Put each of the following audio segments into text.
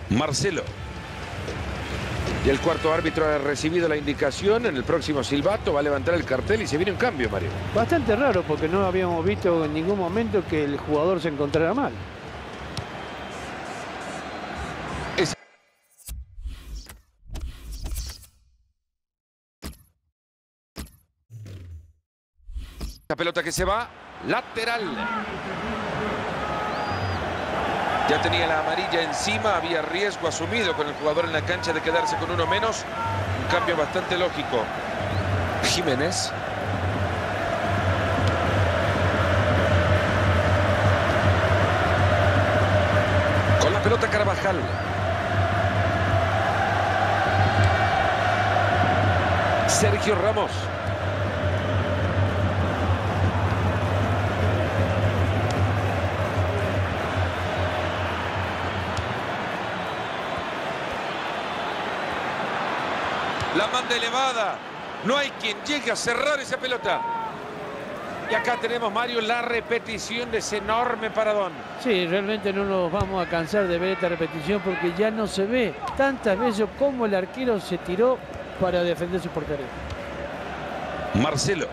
Marcelo. Y el cuarto árbitro ha recibido la indicación. En el próximo silbato va a levantar el cartel y se viene un cambio, Mario. Bastante raro porque no habíamos visto en ningún momento que el jugador se encontrara mal. La pelota que se va, lateral. Ya tenía la amarilla encima, había riesgo asumido con el jugador en la cancha de quedarse con uno menos. Un cambio bastante lógico. Jiménez. Con la pelota Carvajal. Sergio Ramos. La manda elevada. No hay quien llegue a cerrar esa pelota. Y acá tenemos, Mario, la repetición de ese enorme paradón. Sí, realmente no nos vamos a cansar de ver esta repetición porque ya no se ve tantas veces como el arquero se tiró para defender su portería. Marcelo.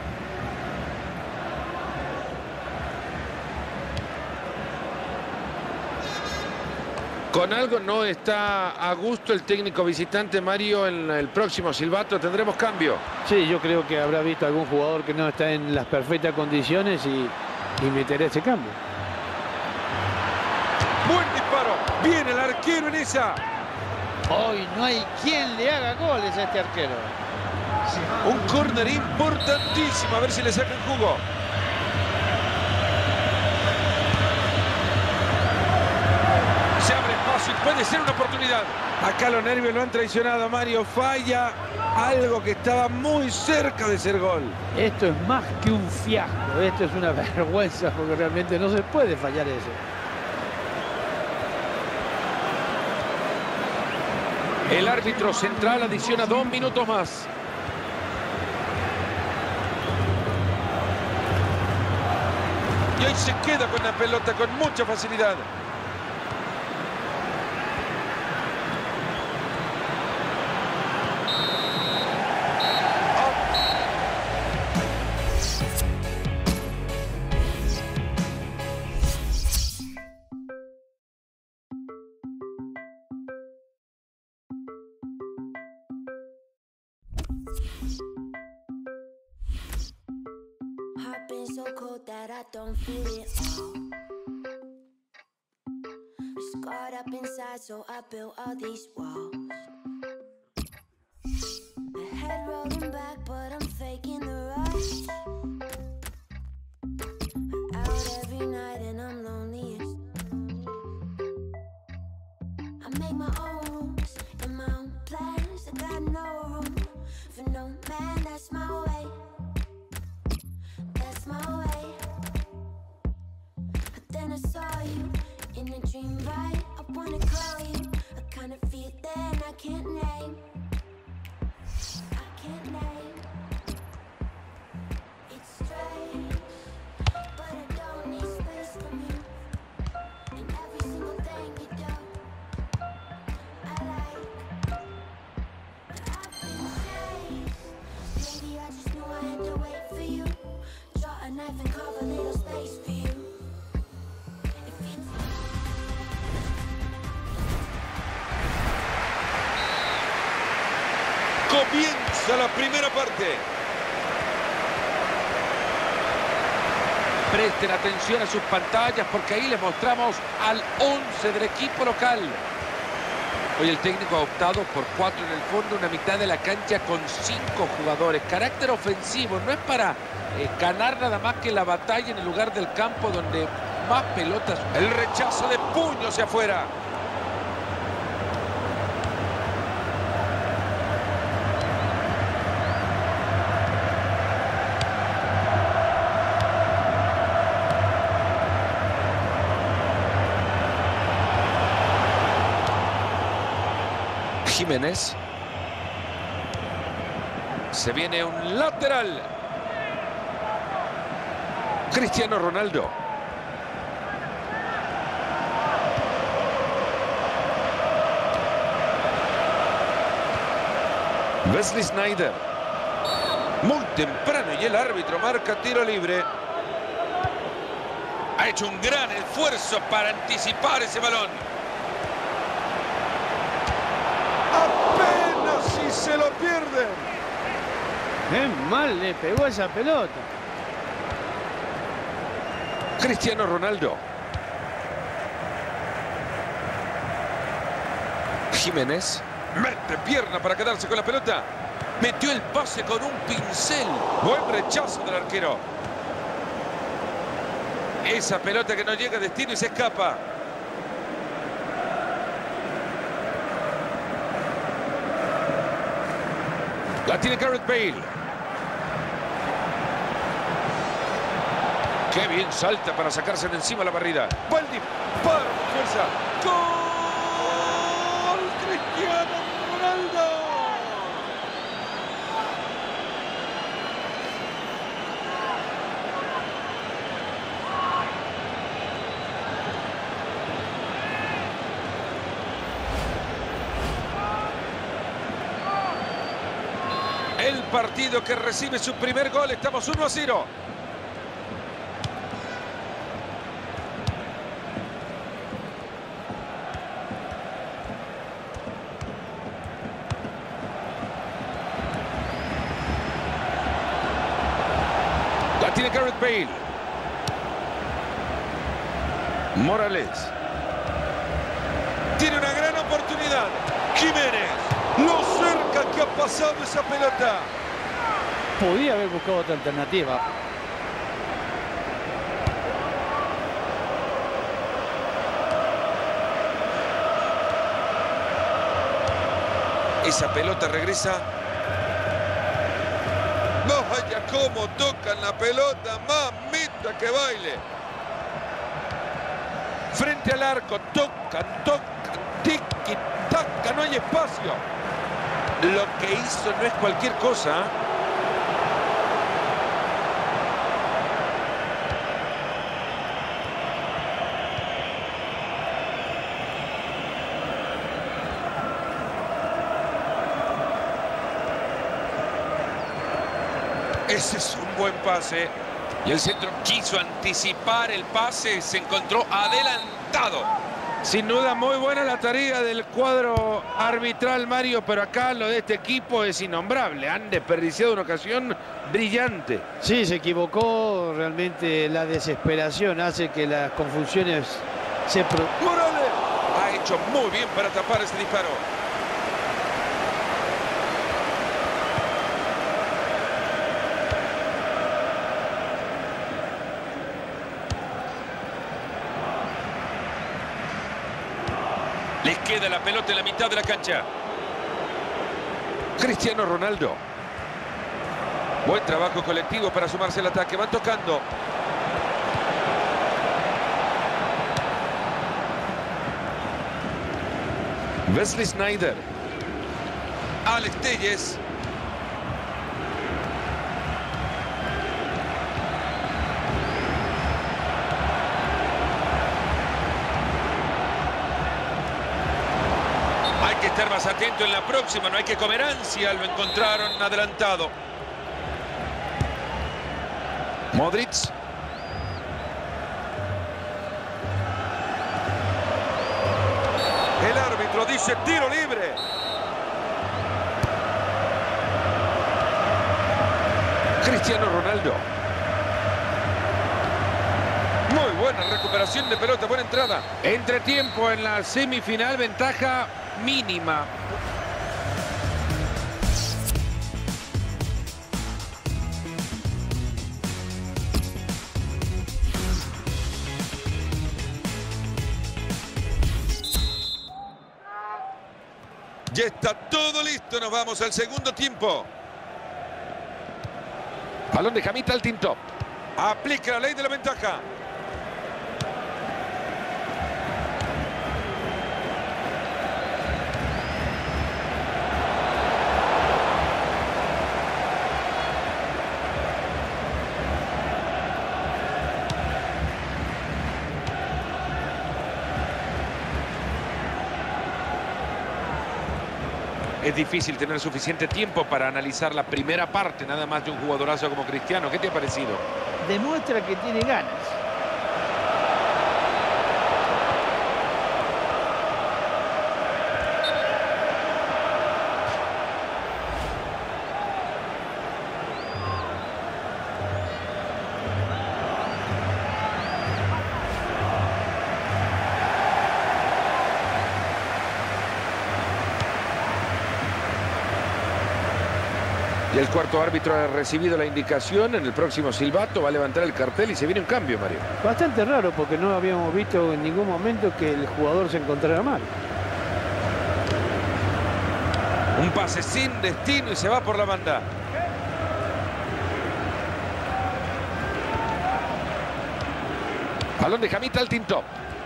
Con algo no está a gusto el técnico visitante, Mario. En el próximo silbato tendremos cambio. Sí, yo creo que habrá visto algún jugador que no está en las perfectas condiciones y meterá ese cambio. Buen disparo. Viene el arquero en esa. Hoy no hay quien le haga goles a este arquero. Un córner importantísimo. A ver si le sacan jugo. Se abre espacio y puede ser una oportunidad. Acá los nervios lo han traicionado, Mario. Falla algo que estaba muy cerca de ser gol. Esto es más que un fiasco. Esto es una vergüenza porque realmente no se puede fallar eso. El árbitro central adiciona 2 minutos más. Y hoy se queda con la pelota con mucha facilidad. Heart been so cold that I don't feel it all. Scarred up inside, so I built all these walls. My head rolling back, but I'm faking the rush. Out every night and I'm loneliest. I make my own rules and my own plans. I got no room for no man, that's my way. That's my way. But then I saw you in a dream, right? I wanna call you. I kind of feel that I can't name. I can't name. It's strange, but I don't need space from you. And every single thing you do, I like. But I've been chased. Maybe I just knew I had to wait for you. Draw a knife and carve a little space for you. Comienza la primera parte. Presten atención a sus pantallas porque ahí les mostramos al 11 del equipo local. Hoy el técnico ha optado por 4 en el fondo, una mitad de la cancha con 5 jugadores. Carácter ofensivo, no es para ganar nada más que la batalla en el lugar del campo donde más pelotas. El rechazo de puño hacia afuera. Jiménez. Se viene un lateral. Cristiano Ronaldo. Wesley Sneijder. Muy temprano y el árbitro marca tiro libre. Ha hecho un gran esfuerzo para anticipar ese balón. Apenas si se lo pierde. Qué mal le pegó esa pelota. Cristiano Ronaldo. Jiménez. Mete pierna para quedarse con la pelota. Metió el pase con un pincel. Buen rechazo del arquero. Esa pelota que no llega a destino y se escapa. La tiene Gareth Bale. Qué bien salta para sacarse de encima la barrida. Buen disparo con fuerza. ¡Gol! Cristiano Ronaldo. El partido que recibe su primer gol. Estamos 1-0. La tiene Gareth Bale. Morales. Tiene una gran oportunidad. Jiménez. Lo cerca que ha pasado esa pelota. Podía haber buscado otra alternativa. Esa pelota regresa. Vaya cómo tocan la pelota. Mamita que baile. Frente al arco. Tocan. Tiki, taca. No hay espacio. Lo que hizo no es cualquier cosa. Ese es un buen pase. Y el centro quiso anticipar el pase. Se encontró adelantado. Sin duda muy buena la tarea del cuadro arbitral, Mario, pero acá lo de este equipo es innombrable. Han desperdiciado una ocasión brillante. Sí, se equivocó. Realmente la desesperación hace que las confusiones se produzcan. Morales ha hecho muy bien para tapar ese disparo. Les queda la pelota en la mitad de la cancha. Cristiano Ronaldo. Buen trabajo colectivo para sumarse al ataque. Van tocando. Wesley Sneijder. Alex Telles. Hay que estar más atento en la próxima, no hay que comer ansia, lo encontraron adelantado. Modric. El árbitro dice tiro libre. Cristiano Ronaldo. Muy buena recuperación de pelota, buena entrada. Entretiempo en la semifinal, ventaja mínima. Ya está todo listo, nos vamos al segundo tiempo. Balón de Jamita al Tintop. Aplica la ley de la ventaja. Es difícil tener suficiente tiempo para analizar la primera parte, nada más de un jugadorazo como Cristiano. ¿Qué te ha parecido? Demuestra que tiene ganas. Y el cuarto árbitro ha recibido la indicación. En el próximo silbato va a levantar el cartel y se viene un cambio, Mario. Bastante raro porque no habíamos visto en ningún momento que el jugador se encontrara mal. Un pase sin destino y se va por la banda. Balón de Hamid Altintop.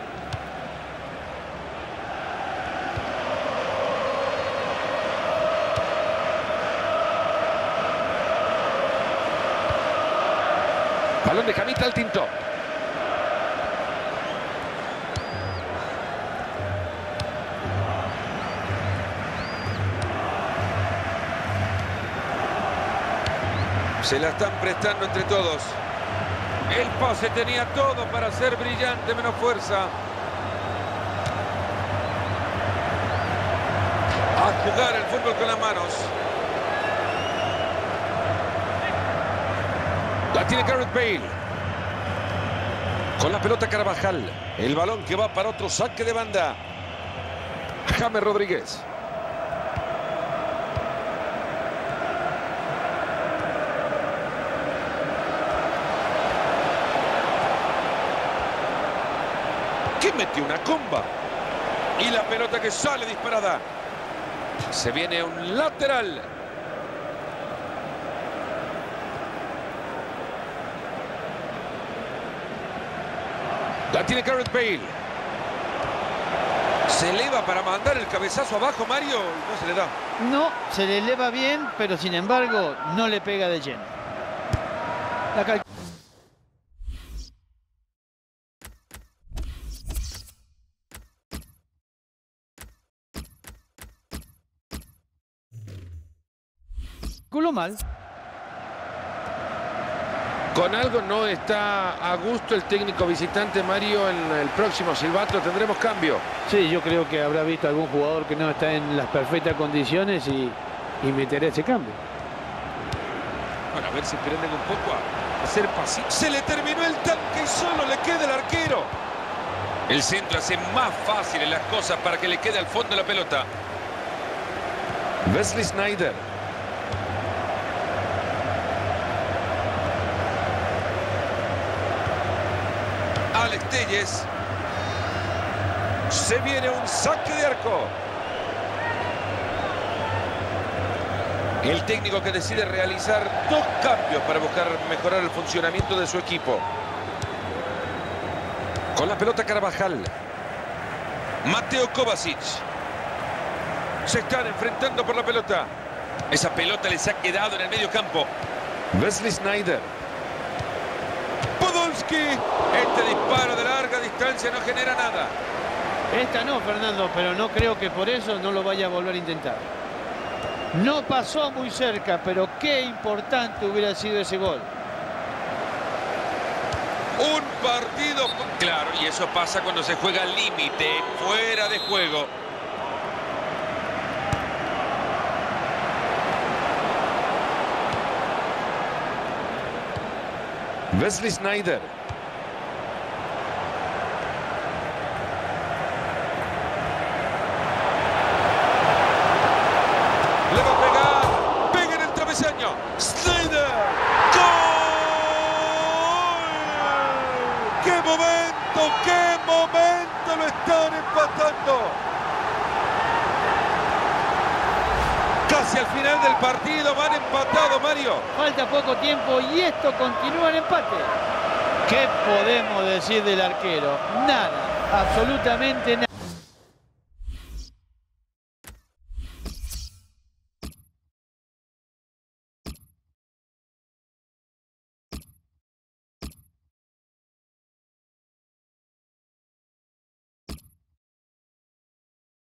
Balón de Hamid Altintop. Se la están prestando entre todos. El pase tenía todo para ser brillante, menos fuerza. A jugar el fútbol con las manos. La tiene Gareth Bale. Con la pelota Carvajal. El balón que va para otro saque de banda. James Rodríguez. ¿Quién metió una comba? Y la pelota que sale disparada. Se viene un lateral. La tiene Gareth Bale. Se eleva para mandar el cabezazo abajo, Mario. Y no se le da. No, se le eleva bien, pero sin embargo no le pega de lleno. Calculó mal. Con algo no está a gusto el técnico visitante, Mario. En el próximo silbato tendremos cambio. Sí, yo creo que habrá visto algún jugador que no está en las perfectas condiciones y meterá ese cambio. Bueno, a ver si prenden un poco a hacer pasito. Se le terminó el tanque y solo le queda el arquero. El centro hace más fáciles las cosas para que le quede al fondo la pelota. Wesley Sneijder. Alex Telles. Se viene un saque de arco. El técnico que decide realizar 2 cambios para buscar mejorar el funcionamiento de su equipo. Con la pelota Carvajal. Mateo Kovacic. Se están enfrentando por la pelota. Esa pelota les ha quedado en el medio campo. Wesley Sneijder. Podolski. Este disparo de larga distancia no genera nada. Esta no, Fernando, pero no creo que por eso no lo vaya a volver a intentar. No pasó muy cerca, pero qué importante hubiera sido ese gol. Un partido... Claro, y eso pasa cuando se juega al límite, fuera de juego. Wesley Sneijder. Le va a pegar. Pega en el travesaño. Sneijder. ¡Gol! ¡Qué momento! ¡Qué momento! Lo están empatando. Casi al final del partido van empatados, Mario. Falta poco tiempo y esto continúa en empate. ¿Qué podemos decir del arquero? Nada, absolutamente nada.